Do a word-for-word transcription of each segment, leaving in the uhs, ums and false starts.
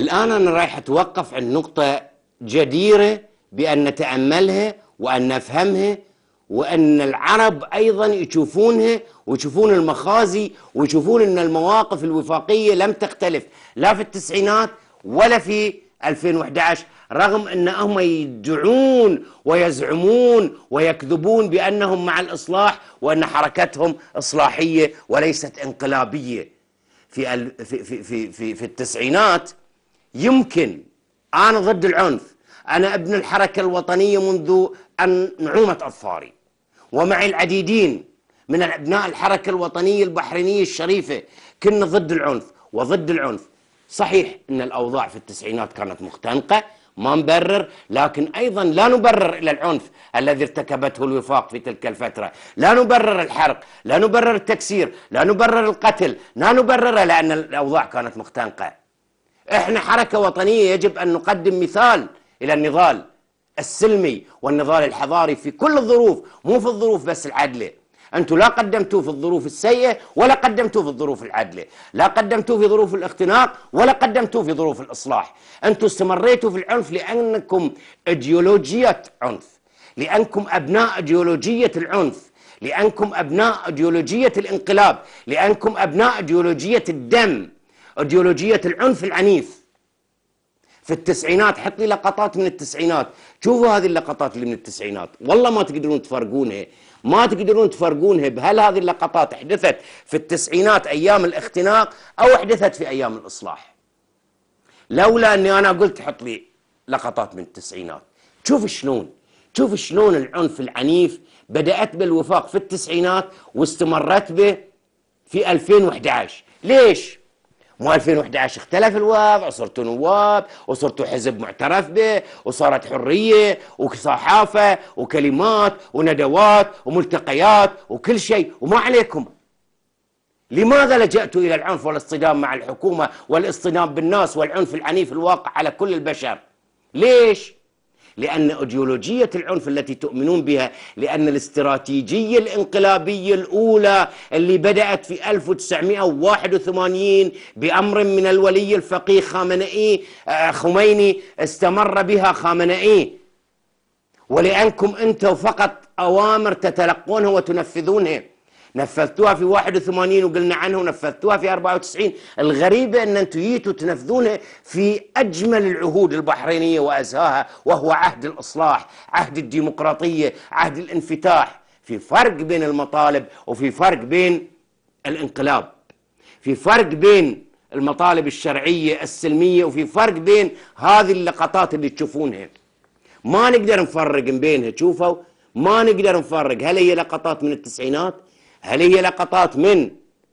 الآن أنا رايح أتوقف عند نقطة جديرة بأن نتأملها وأن نفهمها، وأن العرب أيضا يشوفونها ويشوفون المخازي ويشوفون أن المواقف الوفاقية لم تختلف لا في التسعينات ولا في ألفين وإحدى عشر، رغم أنهم يدعون ويزعمون ويكذبون بأنهم مع الإصلاح وأن حركتهم إصلاحية وليست انقلابية. في في في في في, في التسعينات يمكن أنا ضد العنف، أنا ابن الحركة الوطنية منذ أن نعومة أظفاري، ومعي العديدين من أبناء الحركة الوطنية البحرينية الشريفة كنا ضد العنف وضد العنف. صحيح أن الأوضاع في التسعينات كانت مختنقة، ما نبرر، لكن أيضا لا نبرر إلى العنف الذي ارتكبته الوفاق في تلك الفترة، لا نبرر الحرق، لا نبرر التكسير، لا نبرر القتل، لا نبرره لأن الأوضاع كانت مختنقة. إحنا حركة وطنية يجب أن نقدم مثال إلى النضال السلمي والنضال الحضاري في كل الظروف، مو في الظروف بس العدلة. أنتم لا قدمتوا في الظروف السيئة ولا قدمتوا في الظروف العدلة، لا قدمتوا في ظروف الاختناق ولا قدمتوا في ظروف الإصلاح. أنتم استمريتوا في العنف لأنكم إيديولوجية عنف، لأنكم أبناء إيديولوجية العنف، لأنكم أبناء إيديولوجية الانقلاب، لأنكم أبناء إيديولوجية الدم، إيديولوجية العنف العنيف. في التسعينات حط لي لقطات من التسعينات، شوفوا هذه اللقطات اللي من التسعينات، والله ما تقدرون تفرقونها، ما تقدرون تفرقونها بهل هذه اللقطات حدثت في التسعينات أيام الاختناق أو حدثت في أيام الإصلاح. لولا أني أنا قلت حط لي لقطات من التسعينات. شوف شلون شوف شلون العنف العنيف بدأت بالوفاق في التسعينات واستمرت به في ألفين وإحدى عشر. ليش؟ مو ألفين وإحدى عشر اختلف الوضع وصرتوا نواب وصرتوا حزب معترف به وصارت حرية وصحافة وكلمات وندوات وملتقيات وكل شيء، وما عليكم. لماذا لجأتوا إلى العنف والاصطدام مع الحكومة والاصطدام بالناس والعنف العنيف الواقع على كل البشر؟ ليش؟ لأن إيديولوجية العنف التي تؤمنون بها، لأن الاستراتيجية الانقلابية الأولى اللي بدأت في ألف وتسعمئة وواحد وثمانين بأمر من الولي الفقيه خامنئي خميني استمر بها خامنئي، ولأنكم أنتم فقط أوامر تتلقونها وتنفذونها. نفذتوها في واحد وثمانين وقلنا عنها، ونفذتوها في أربعة وتسعين. الغريبة أن أنتم جيتوا تنفذونها في أجمل العهود البحرينية وأزهاها، وهو عهد الإصلاح، عهد الديمقراطية، عهد الانفتاح. في فرق بين المطالب وفي فرق بين الانقلاب، في فرق بين المطالب الشرعية السلمية وفي فرق بين هذه اللقطات اللي تشوفونها. ما نقدر نفرق بينها. شوفوا، ما نقدر نفرق هل هي لقطات من التسعينات، هل هي لقطات من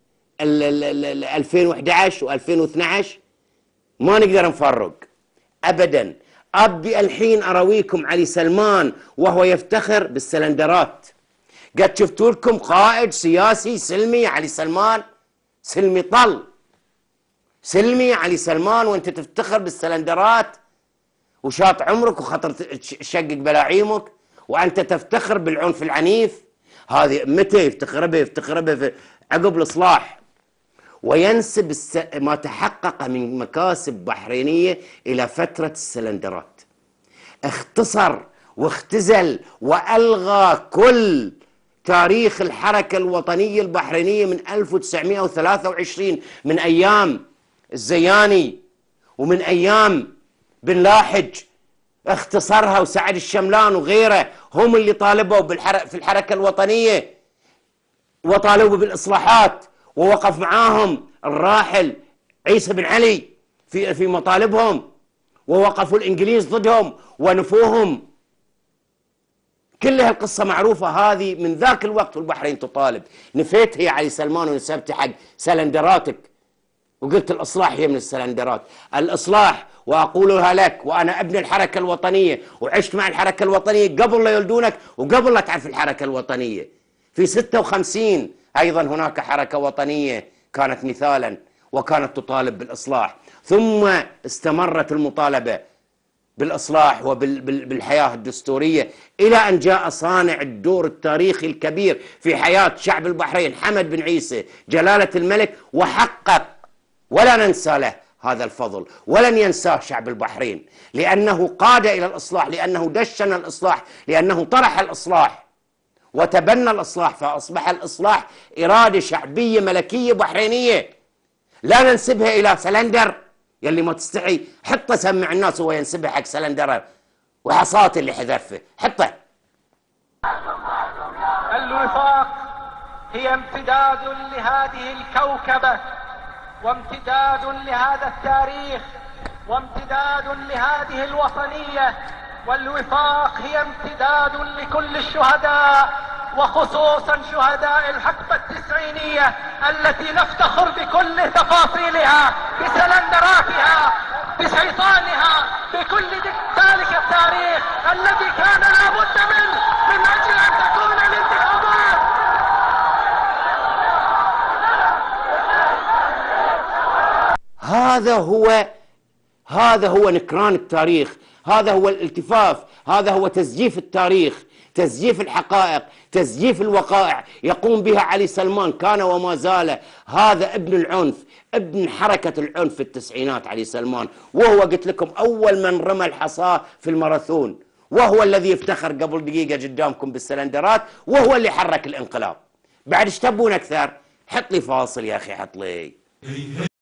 ألفين وإحدى عشر وألفين واثني عشر. ما نقدر نفرق أبدا. أبي الحين أرويكم علي سلمان وهو يفتخر بالسلندرات. قد شفتوا لكم قائد سياسي سلمي علي سلمان، سلمي طل، سلمي علي سلمان وانت تفتخر بالسلندرات وشاط عمرك وخطر تشقق بلاعيمك، وأنت تفتخر بالعنف العنيف. هذه متى يفتخر بها؟ يفتخر بها عقب الإصلاح، وينسب ما تحقق من مكاسب بحرينية إلى فترة السلندرات. اختصر واختزل وألغى كل تاريخ الحركة الوطنية البحرينية من ألف وتسعمئة وثلاثة وعشرين، من أيام الزياني ومن أيام بن لاحج. اختصرها، وسعد الشملان وغيره هم اللي طالبوا بالحركة في الحركة الوطنية وطالبوا بالإصلاحات، ووقف معاهم الراحل عيسى بن علي في في مطالبهم، ووقفوا الإنجليز ضدهم ونفوهم. كل هالقصة معروفة هذه من ذاك الوقت والبحرين تطالب. نفيت هي علي سلمان ونسبت حق سلندراتك وقلت الإصلاح هي من السلندرات. الإصلاح، وأقولها لك وأنا ابن الحركة الوطنية وعشت مع الحركة الوطنية قبل لا يولدونك وقبل لا تعرف الحركة الوطنية. في ستة وخمسين أيضا هناك حركة وطنية كانت مثالا وكانت تطالب بالإصلاح، ثم استمرت المطالبة بالإصلاح وبالحياة الدستورية إلى أن جاء صانع الدور التاريخي الكبير في حياة شعب البحرين حمد بن عيسى جلالة الملك، وحقق ولا ننسى له هذا الفضل، ولن ينساه شعب البحرين، لأنه قاد إلى الإصلاح، لأنه دشن الإصلاح، لأنه طرح الإصلاح وتبنى الإصلاح، فأصبح الإصلاح إرادة شعبية ملكية بحرينية لا ننسبها إلى سلندر. يلي ما تستحي حطه سمع الناس وهو ينسبها حق سلندر وحصاته اللي حذفه، حطه. الوفاق هي امتداد لهذه الكوكبة، وامتداد لهذا التاريخ، وامتداد لهذه الوطنية. والوفاق هي امتداد لكل الشهداء، وخصوصا شهداء الحقبة التسعينية التي نفتخر بكل تفاصيلها، بسلندراتها، بشيطانها، بكل ذلك التاريخ الذي كان لابد منه من أجل أن تكون الانتخابات. هذا هو هذا هو نكران التاريخ، هذا هو الالتفاف، هذا هو تزييف التاريخ، تزييف الحقائق، تزييف الوقائع يقوم بها علي سلمان، كان وما زال هذا ابن العنف، ابن حركة العنف في التسعينات علي سلمان، وهو قلت لكم أول من رمى الحصاة في الماراثون، وهو الذي افتخر قبل دقيقة قدامكم بالسلندرات، وهو اللي حرك الانقلاب. بعد ايش تبون أكثر؟ حط لي فاصل يا أخي، حط لي.